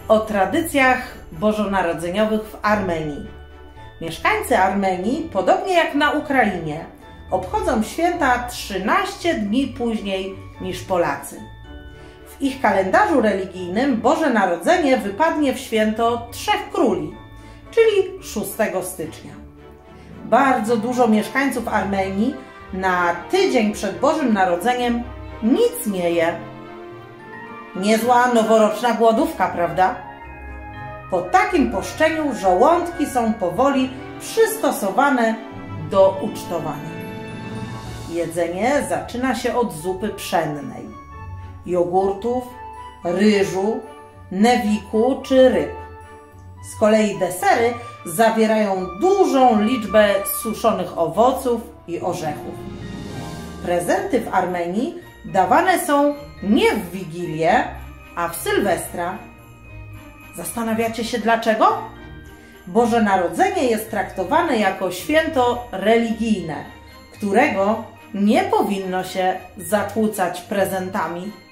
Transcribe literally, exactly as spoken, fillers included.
o tradycjach bożonarodzeniowych w Armenii. Mieszkańcy Armenii, podobnie jak na Ukrainie, obchodzą święta trzynaście dni później niż Polacy. W ich kalendarzu religijnym Boże Narodzenie wypadnie w święto Trzech Króli, czyli szóstego stycznia. Bardzo dużo mieszkańców Armenii na tydzień przed Bożym Narodzeniem nic nie je. Niezła noworoczna głodówka, prawda? Po takim poszczeniu żołądki są powoli przystosowane do ucztowania. Jedzenie zaczyna się od zupy pszennej, jogurtów, ryżu, newiku czy ryb. Z kolei desery zawierają dużą liczbę suszonych owoców i orzechów. Prezenty w Armenii dawane są nie w Wigilię, a w Sylwestra. Zastanawiacie się dlaczego? Boże Narodzenie jest traktowane jako święto religijne, którego nie powinno się zakłócać prezentami.